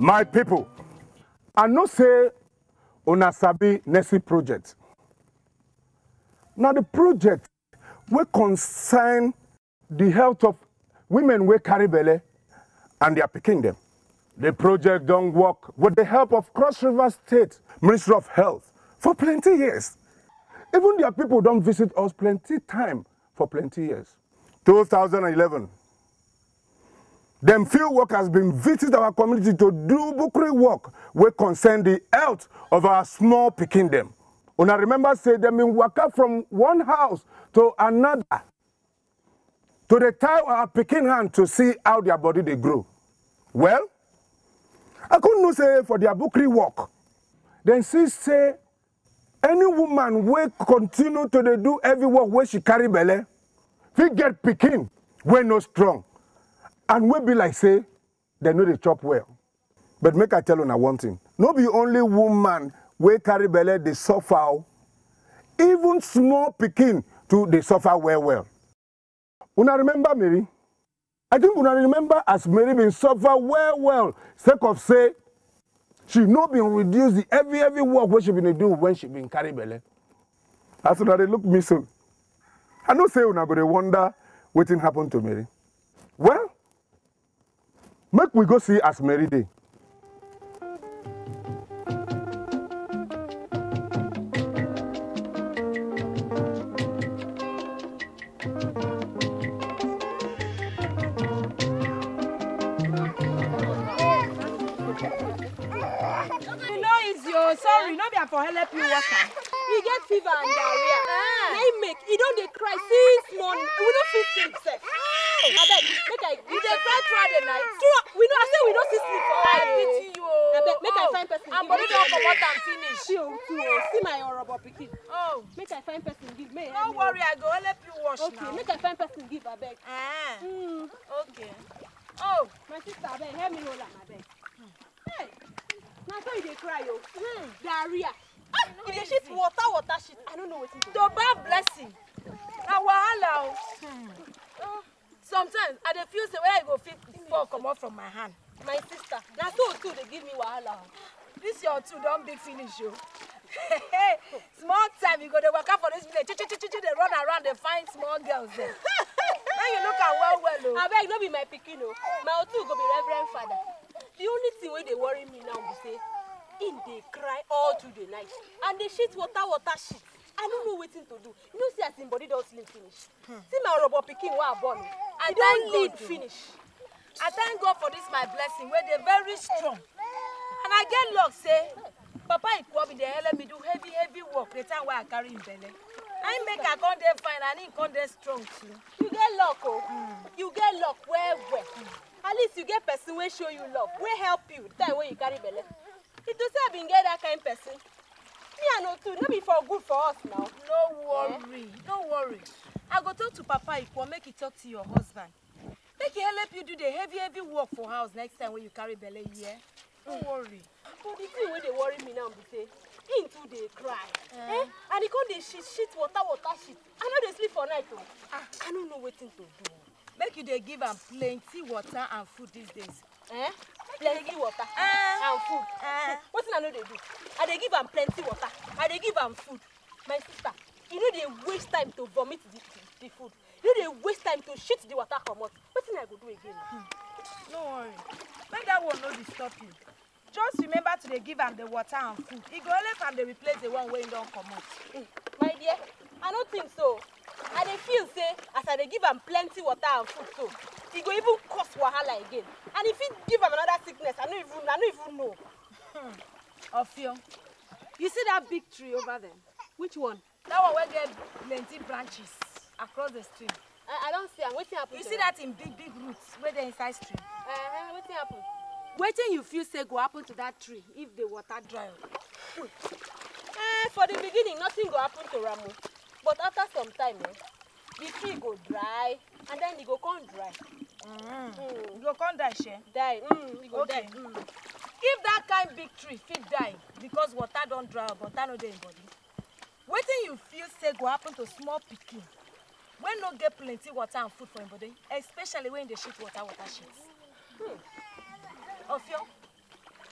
My people, I know say una sabi Nessie project. Now the project will concern the health of women wey carry belle and their pikin dem. The project don't work with the help of Cross River State Ministry of Health for plenty years. Even their people don't visit us plenty time for plenty years. 2011, them field workers been visit our community to do bukri work wey concern the health of our small pikin dem. Una remember say them been waka from one house to another to dey tie our pikin hand to see how their body dey grow. Well, I couldn't know say for their bukri work, then see say any woman wey continue to dey do heavy work wey she carry belle fit get pikin wey no strong and wey be like say dem no dey chop well. But make I tell una one thing, no be only woman wey carry belle dey suffer o. Even small pikin too dey suffer well well. Una remember Mary? I think una remember as Mary been suffer well well sake of say she no been reduce the heavy work wey she been dey do when she been carry belle. As una dey look me so, I know say una go dey wonder wetin happen to Mary. Well, make we go see as Mary dey. Sorry, no be for help you water. He get fever and diarrhea. He make, he don't dey cry since morning. We don't feel sleep sef. Abeg, make I. You dey cry throughout the night. We know. I say we don't see sleep for I pity you. Abeg, make I find person. And body don't come out and finish. See my horrible pikin. Oh. Make I find person give me. Don't worry, I go help you wash now. Okay, make I find person give abeg. Okay. Oh, my sister, abeg, help me hold am abeg. Hey. Now so you dey cry yo. Diarrhea. You dey shit water shit. I don't know what to do. To bad blessing. Now wahala o. Sometimes I dey feel say where I go fit fall come out from my hand. My sister. Now so too they give me wahala. This your two don't big finish yo. Small time you go dey waka for this village. They run around they find small girls there. Now you look at well o. Abeg no be my pikin o. My otu go be Reverend Father. The only thing wey dey worry me now be say him dey cry all through the night and dey shit water shit. I don't know wetin to do. You know see as him body don slim finish. See my robot pikin wey I born. I don lead finish. I thank God for this my blessing where they very strong. And I get luck say Papa Ikwobi dey help me do heavy work the time where I carry him belle. I make I come there fine and he come there strong too. You get luck oh. You get luck well. At least you get person wey show you love, wey help you the time when you carry belle. If to say I been get that kind of person, me I know too, no be for good for us now. No worry, don't worry. I go talk to Papa Ikwo, make he talk to your husband. Make he help you do the heavy work for house next time when you carry belle here. Don't worry. But the thing wey dey worry me now be say, him too dey cry. And he come dey shit water shit. I no dey sleep for night oh. I don't know wetin to do. Make you dey give am plenty water and food these days. Plenty water and food. Wetin I no dey do? I dey give am plenty water. I dey give am food. My sister, you no dey waste time to vomit the food. You no dey waste time to shit the water comot. Wetin I go do again? No worry. Make that one no disturb you. Just remember to dey give am the water and food. He go only come dey replace the one wey he don comot. My dear, I don't think so. I dey feel say as I dey give am plenty water and food so, he go even cause wahala again. And if he give am another sickness, I no even know. Ofio, you see that big tree over there? Which one? That one where get plenty branches across the stream. I don't see am. Wetin happen? You see that in big roots where they inside stream? Wetin happen? Wetin you feel say go happen to that tree if the water dry up? For the beginning, nothing go happen to Ramu. But after some time, the tree go dry and then it go come dry. You go come die, share? Die. It go die. If that kind big tree fit die because water don't dry up, water no dey in body, wetin you feel say go happen to small pikin when no get plenty water and food for him body, especially when they shit water shit? Ofio,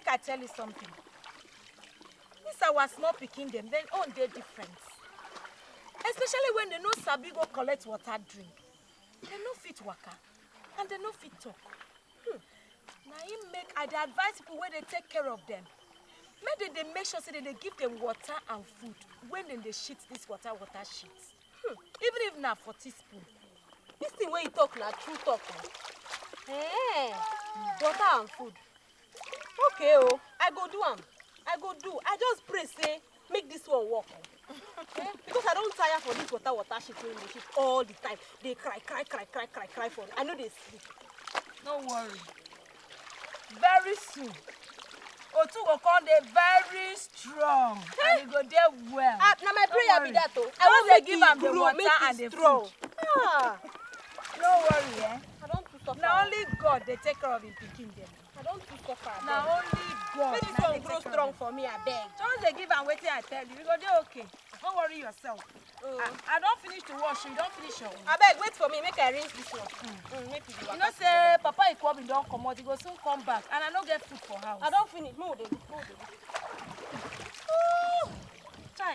I tell you something. This our small picking them, then own they different. Especially when they no sabi go collect water drink. They no fit waka and they no fit talk. Now I advise people when they take care of them. Maybe they make sure they give them water and food when they shit this water sheets. Even if not for teaspoon. This thing where you talk na true talk. Hey, water and food. Okay, oh, I go do am. I just pray say make this one work. Because I don't tire for this water shit when they shit all the time. They cry for me. I know they sleep. Don't worry. Very soon. Otu will come there very strong. And he go there well. Now my prayer be that though. I want want to give him the water and the strong. food. Don't worry, eh? I don't too suffer. Now only God they take care of him picking them. I don't too suffer. Now only God. Make this one grow strong for me, I beg. Just they give and wait till I tell you. You go there okay. Don't worry yourself. I don't finish to wash. You don't finish your own. I beg, wait for me. Make I rinse this one. Make it you know say Papa Ikwobi don't come out. He go soon come back. And I don't get food for house. I don't finish. No, they. Chai.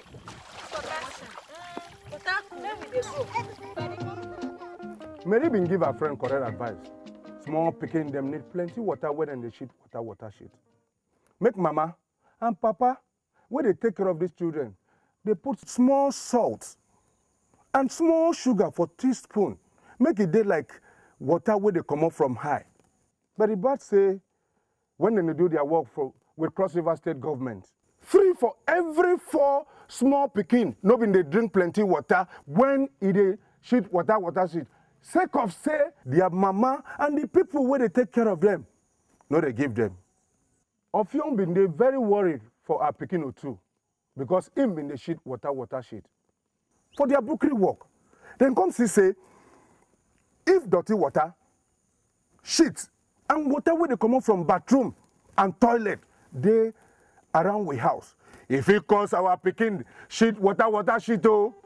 Where we dey go? Mary been give her friend correct advice. Small picking them need plenty water when they shit water shit. Make mama and papa, when they take care of these children, they put small salt and small sugar for teaspoon. Make it day like water where they come up from high. But the birds say, when they do their work with Cross River State government, 3 for every 4 small picking, no bin they drink plenty water when they shit water shit. Sake of say, their mama and the people where they take care of them, no they give them. Often been they very worried for our picking too, because him been the shit water shit. For their bookery work, then come see say, if dirty water, shit, and water where they come out from bathroom and toilet, they around we house. If it cause our picking shit water shit oh.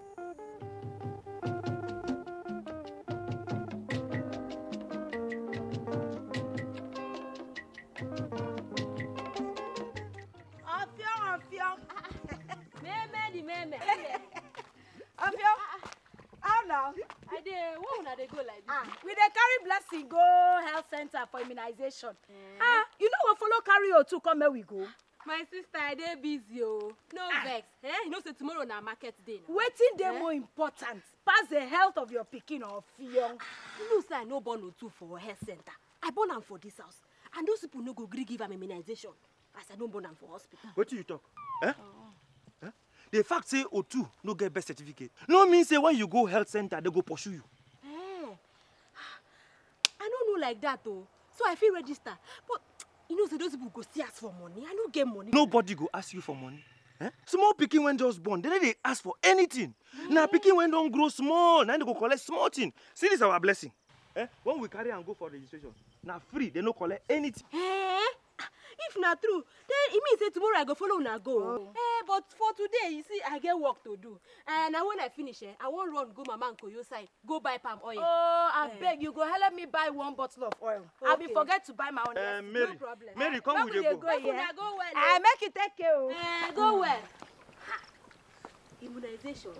They go like this. We dey carry Blessing go health center for immunization. You know what follow carry you to come where we go? My sister, I dey busy oh. No vex. You know say tomorrow na market day now. Wetin dey more important pass the health of your pikin or young? You know say I no born Otu for health center. I born am for this house. And those people no go gree give am immunization as I no born am for hospital. What do you talk? The fact say Otu no get birth certificate no mean say when you go health center they go pursue you. I don't know like that though. So I feel register. But you know, so those people go see ask for money. I don't get money. Nobody go ask you for money. Small pikin when just born, they ask for anything. Now pikin when don't grow small, now they go collect small thing. See this our blessing. When we carry and go for registration, now free, they no collect anything. If not true, then it means say tomorrow I go follow una go. But for today, you see, I get work to do. And now when I finish, I won't run go Mama and Koyo side, go buy palm oil. Oh, I beg you, go help me buy 1 bottle of oil. Okay. I'll be forget to buy my own. Mary, no problem. Mary, come with you go. Go well. I make it take care. Go well. Immunization.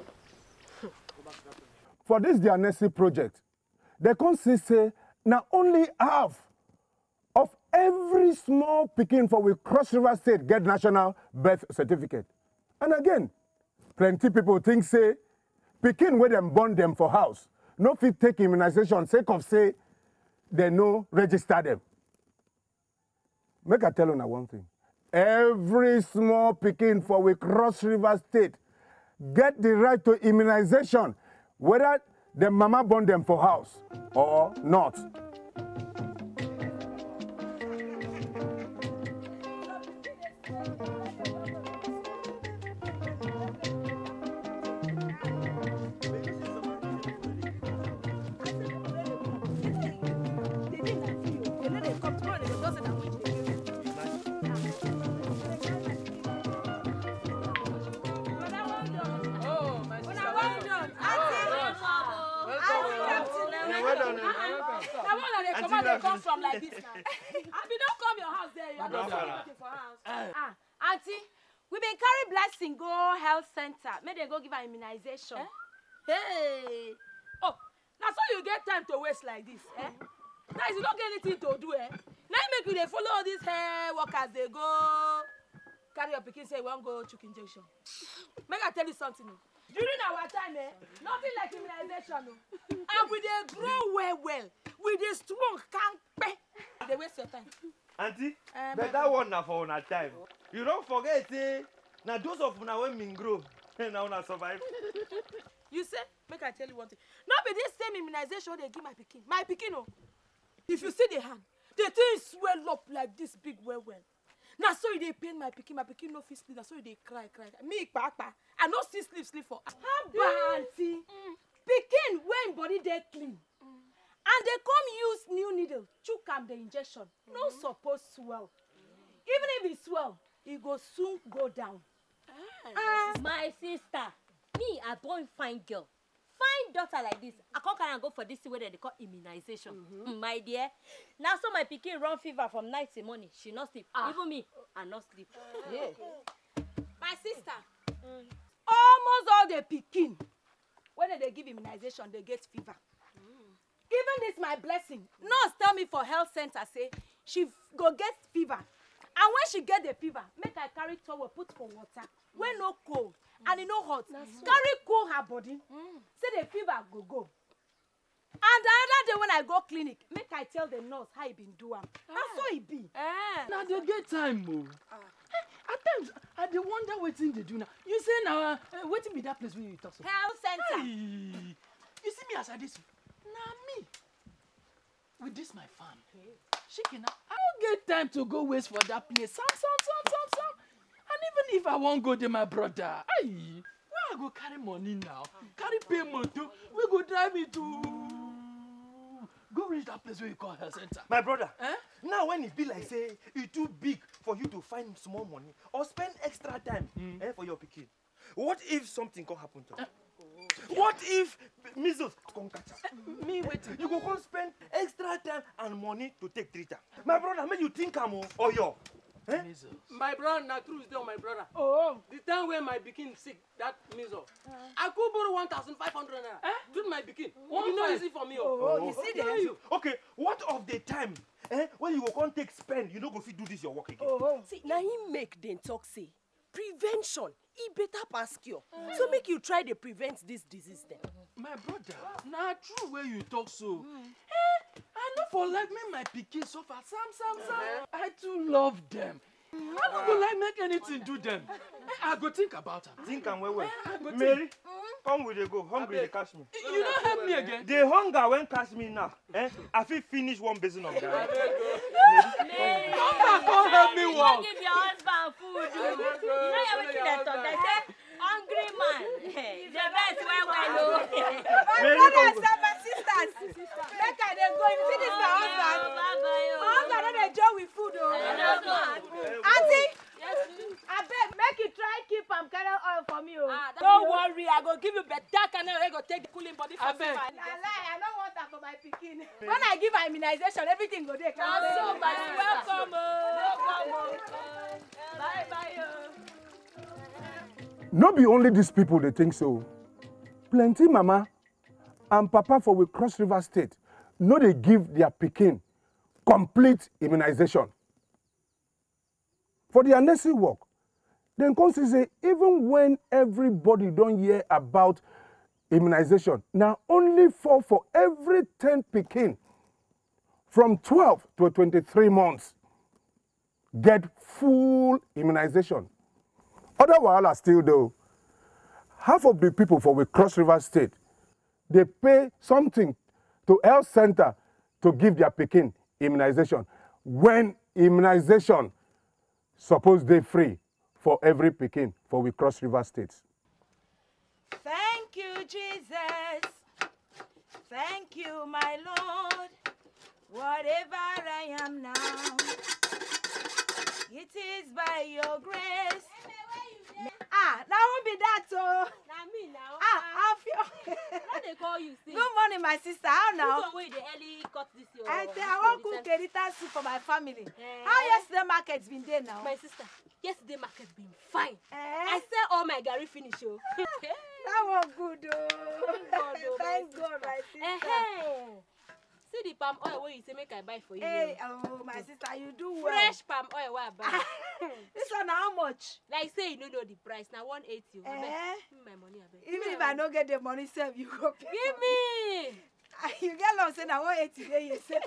For this their NESI project, they can say now only half of every small pikin for we Cross River State get national birth certificate. And again, plenty people think say pikin where them born them for house, no fit take immunization sake of say they no register them. Make I tell you now one thing. Every small pikin for we Cross River State get the right to immunization, whether the mama born them for house or not. well done. The one that they come out, they come from like this. Abi, don't come your house there. You are not looking for house. Auntie, we been carry blessing go health center. May they go give her immunization. Hey. Oh, now so you get time to waste like this, eh? Now you don't get anything to do, eh? Now make you they follow all these hair workers. They go carry your pikin say won't go chook injection. Make I tell you something. During our time, nothing like immunization. And we they grow well. We they strong, can't they waste your time. Auntie, better one now for una time. You don't forget, now those of una when min grow, now una survive. You say, make I tell you one thing. Not be this same immunization they give my pikin. My pikin, oh. If you see the hand, the thing swell up like this big well. Now so they pain my pikin no fit sleep. Now so they cry. Me, papa, I no see sleep for. How bad, auntie? Pikin when body they clean. And they come use new needle, chook am the injection. No suppose swell. Even if it swell, it go soon go down. My sister, me, I born fine girl. Fine daughter like this. I can't go for this way that they call immunization. My dear. Now so my pikin run fever from night to morning. She not sleep. Even me, I not sleep. Yeah. My sister, almost all the pikin, when they give immunization, they get fever. Even this my blessing. Nurse tell me for health center say she go get fever. And when she get the fever, make I carry towel put for water. When no cold and it no hot. Carry cool her body. Say the fever go. And the other day when I go clinic, make I tell the nurse how it been do am. That's so it be. Now they get time, mo. At times, I dey wonder wetin they do now. You say now, wetin be that place where you talk so? Health center. Hey, you see me as I this. Now me, with this my farm, chicken, I don't get time to go waste for that place. Some. And even if I won't go there, my brother, where I go carry money now? Carry payment too. We go drive it to go reach that place where you call health center. My brother, now when it be like say it too big for you to find small money or spend extra time for your pikin, what if something can happen to you? What if measles come catch up? Me waiting. You go come spend extra time and money to take treatment. My brother, make you think or yo. Measles. My brother, na true is my brother. Oh. The time when my pikin sick, that measles. I could borrow 1,500 naira. Treat my pikin. You know easy for me. You see the Okay, what of the time when you go come take spend, you no go fit do this your work again? See, now he make them talk say prevention e better pass cure. So make you try to prevent this disease then. My brother, na true where you talk so. I know for like me my pikin suffer. Some. I too love them. I don't go like make anything do them. I go think about them. Think and well. Mary, come with the go. Hungry they catch me. You don't help me again. The hunger when catch me now. I feel finish one basin of garlic. Mary, Come back, come help me you walk. give your husband food. You know everything they talk. They say, hungry man. The best well. My brothers and my sisters. Make I dey go. You see this my husband. My husband don't dey join with food. Auntie, I beg, make you try keep kernel oil for me. Don't worry, I go give you better kernel oil. Go take the cooling body for me. I don't want that for my pikin. When I give her immunization, everything go there. So much welcome. Bye. No be only these people they think so. Plenty mama and papa for we Cross River State no they give their pikin complete immunization. For the unnecessary work, then come say even when everybody don't hear about immunization, now only 4 for every 10 pikin from 12 to 23 months get full immunization. Other wahala still though, half of the people for we Cross River State, they pay something to health center to give their pikin immunization when immunization suppose they free for every pikin for we Cross River State. Thank you, Jesus. Thank you, my Lord. Whatever I am now, it is by your grace. That won't be that, so. Now me now. I feel. What they call you, see? Good morning, my sister. How now? So wait, the early cut this year. I want to cook kerita soup for my family. How yesterday market's been there now? My sister, yesterday market been fine. Eh? I sell all my Gary finish, oh. That was good, oh. Thank God, my sister. See the palm oil where you say make I buy for you. Hey, oh, my sister, you do well. Fresh palm oil where I buy. This one, how much? Like say you don't know the price. Now 180. Eh? Give me my money, I beg. Even if I don't get the money, save you go pay. Give me. You get lost, say now 180 there, you say.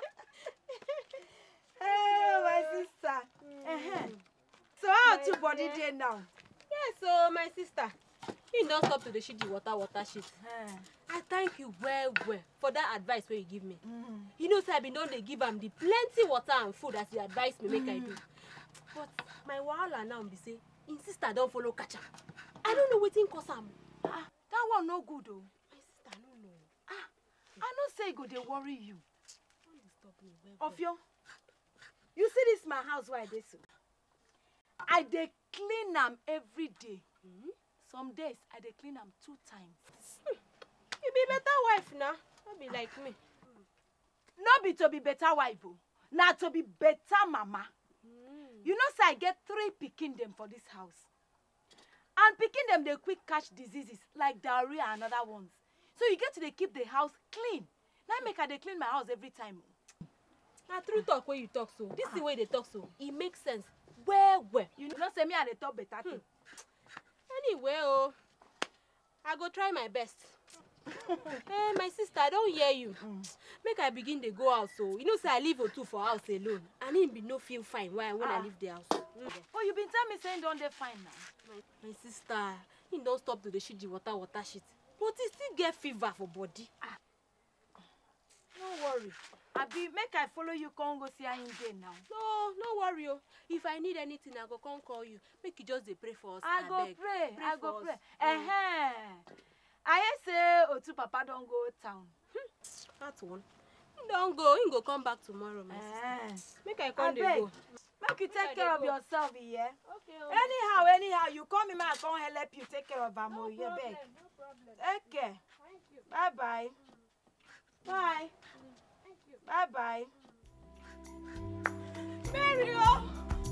Hey, my sister. So how two body day now? Yes, so my sister. You don't stop to the shit the water shit. I thank you well for that advice where you give me. You know, sir, I been done they give them the plenty water and food as you advise me make I do. But my wahala now be say, insist I don't follow catch up. I don't know what in cause am. That one no good though. My sister, I don't know. I no say go they worry you. Don't disturb me well. Of you. You see this my house where I dey so. I dey clean am every day. Some days I dey clean am 2 times. You be better wife now. Don't be like me. No be to be better wife, oh. Na to be better mama. You know say I get 3 pikin them for this house. And pikin them they quick catch diseases like diarrhea and other ones. So you get to dey keep the house clean. Now make I dey clean my house every time. Now true talk where you talk so. This is the way they talk so. It makes sense. Well. You know say me I dey talk better thing. Anyway, oh, I go try my best. Hey, my sister, I don't hear you. Make I begin to go out, so you know, say I leave Otu for house alone, and him be no feel fine when I leave the house. Oh, you been telling me saying don't they fine now? My sister, he don't stop to the shit the water shit, but he still get fever for body. No worry. Abi, make I follow you come go see her in there now. No worry, oh. If I need anything, I go come call you. Make you just dey pray for us. I go beg. pray. I go for pray. us. I hear say Otu Papa don't go town. That's one. He don't go. He go come back tomorrow, my sister. Make I come dey go. Make you take care of yourself, yeah? Okay. Anyhow, you call me, I come help you take care of Amo, yeah, beg. No problem. Okay. Bye-bye. Bye. Thank you. Bye-bye. Mario!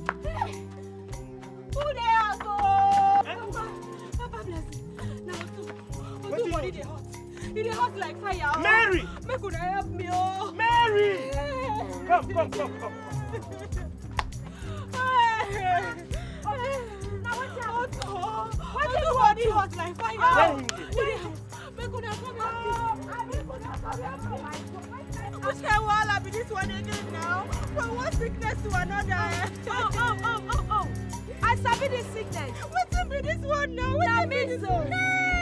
Who they are go? Papa bless you. Now, Otu body dey hot. It dey hot like fire. Mary! Make una help me, oh. Mary! Come. Now what's your body hot like fire? Make una come help me. Which kind wahala be this one again now? From one sickness to another. Oh. I sabi this sickness. What's be this one now? What be this one?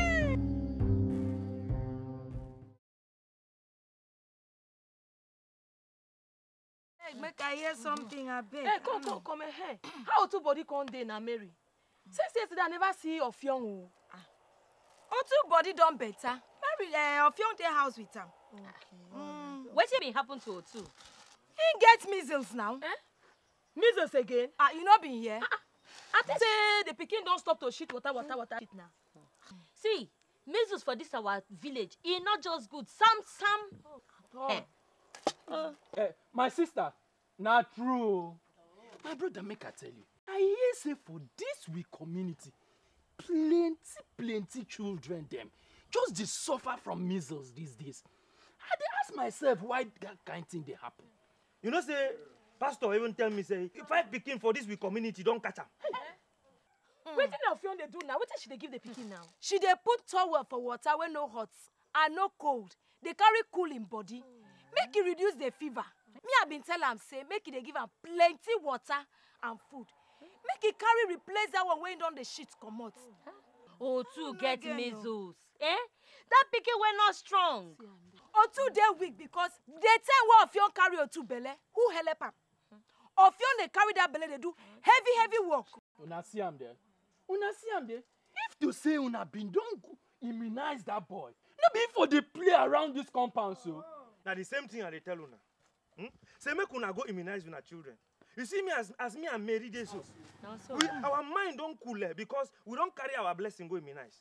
Hey, make I hear something, I beg. Hey, come here. How Otu body come dey na Mary? Since yesterday I never see your Ofiong. Otu body done better. Mary, Ofiong dey house with am. Wetin bin happen to Otu? He gets measles now. Measles again? You not been here? I think say the pikin don't stop to shit water shit now. See, measles for this our village, e not just good. Some. My sister, not true. My brother, make I tell you. I hear say for this we community, plenty children them just dey suffer from measles these days. I dey ask myself why that kind thing dey happen. You know, say, pastor even tell me, say, if I pikin for this we community, don't catch am. Wetin Ofiong dey do now? Wetin she dey give the pikin now? She dey put towel for water when no hot and no cold. They carry cool in body. Make it reduce the fever. Me I been tell am say make it dey give am plenty water and food. Make it carry replace that one when don the shit comot. Otu get measles. That pikin wey not strong. Otu dey weak because the time wey Ofiong carry Otu belle, who help am? Ofiong dey carry that belle dey do heavy work. Una see am there. If to say una been don immunize that boy, no be for dey play around this compound so. Now the same thing I dey tell una. Say make una go immunize una children. You see me as me and Mary dey so. Our mind don't cool because we don't carry our blessing go immunize.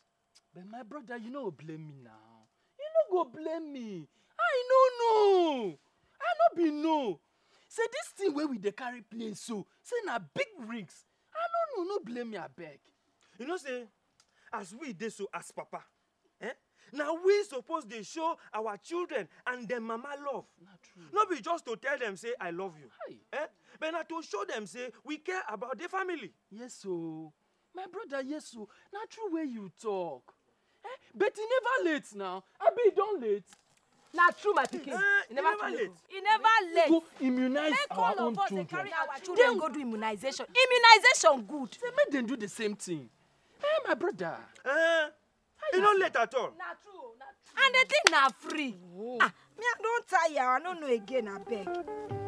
But my brother, you no blame me now. You no go blame me. I no know. I no be know. Say this thing where we dey carry play so, say na big risk. I no know, no blame me abeg. You know say, as we dey so as papa, now we suppose dey show our children and their mama love. Not true. Not be just to tell them say I love you. Aye. But na to show them say we care about their family. Yes, so my brother, yes, so na true way you talk. But he never late now. Abi he don late. Na true, my pikin. He never late. He never late. Go immunize Make our all own of us dey children. carry our children go do immunization. Immunization good. Say make them do the same thing. Hey, my brother. You no late at all. Na true, na true. And the thing na free. Ah, me I don tire. I no know again, abeg.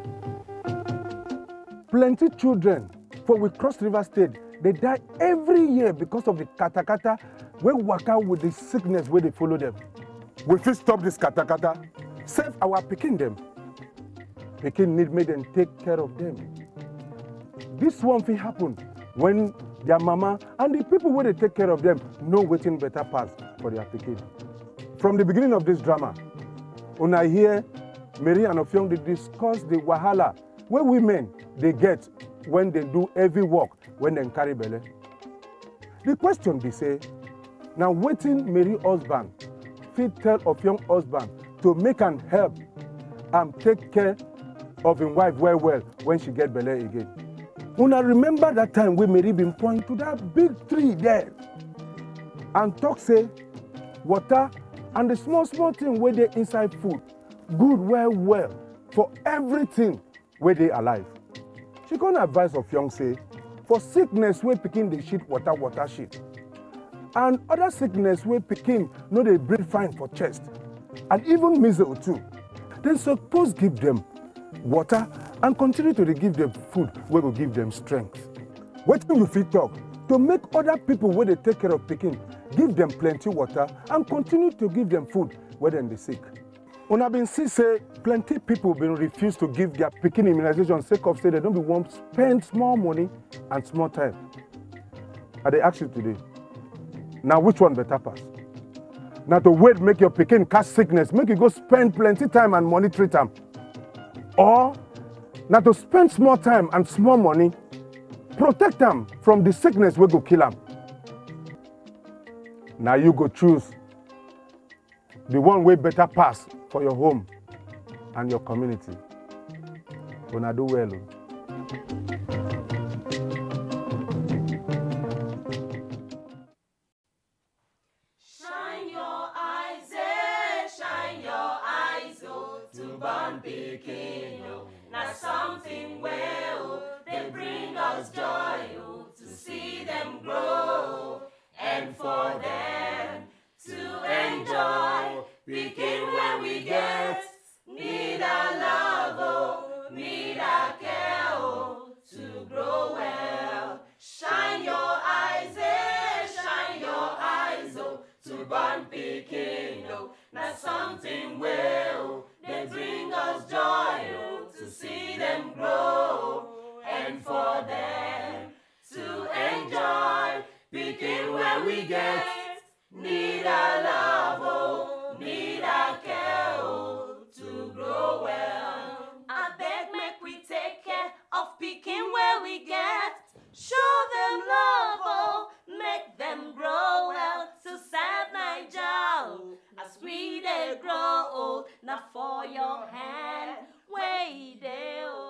Plenty children for we Cross River State, they die every year because of the katakata wey waka with the sickness where they follow them. We fit stop this katakata, save our pikin them. Pikin need make them take care of them. This one fit happen when their mama and the people where they take care of them know wetin better pass for their pikin. From the beginning of this drama, una hear Mary and Offiong they discuss the wahala where women they get when they do heavy work when they carry belle. The question be say, now wetin Mary husband fit tell Offiong husband to make am help and take care of him wife well when she get belle again. Una remember that time when Mary been point to that big tree there and talk say water and the small thing where they inside food good well for everything where they alive. She gonna advise Offiong say for sickness where pikin dey shit water shit, and other sickness where pikin no dey breathe fine for chest, and even measles too, dem suppose give them water and continue to dey give them food wey go give them strength. Wetin you fit talk to make other people wey dey take care of pikin give them plenty water and continue to give them food when dem dey sick? Una been see say plenty people been refuse to give their pikin immunization sake of say they don't be want spend small money and small time. I dey ask you today, now which one better pass? Now to wait make your pikin catch sickness, make you go spend plenty time and money treat am, or now to spend small time and small money protect them from the sickness wey go kill am? Now you go choose the one way better pass for your home and your community. Una do well. Shine your eyes, oh, to born pikin, oh. Na something well, they bring us joy, oh, to see them grow, and for them to enjoy. Pikin when we get, need a love, oh, need a care, oh, to grow well. Shine your eyes, oh, to born pikin, oh. Na something well, they bring us joy, oh, to see them grow, and for them to enjoy. Pikin when we get, need a love, oh, need a care, oh, to grow well. I beg make we take care of pikin where we get. Show them love, oh, make them grow well. To serve Naija, oh, as we they grow old. Now for your hand, where they oh.